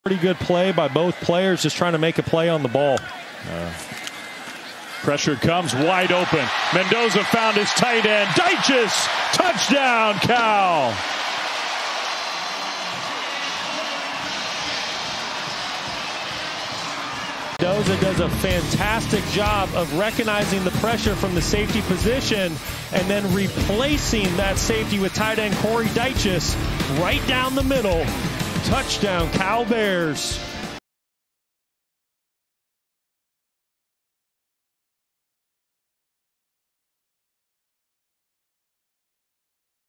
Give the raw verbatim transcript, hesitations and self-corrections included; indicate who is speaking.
Speaker 1: Pretty good play by both players, just trying to make a play on the ball.
Speaker 2: Uh, pressure comes wide open. Mendoza found his tight end. Dyches, touchdown, Cal.
Speaker 1: Mendoza does a fantastic job of recognizing the pressure from the safety position and then replacing that safety with tight end Corey Dyches right down the middle. Touchdown, Cal Bears.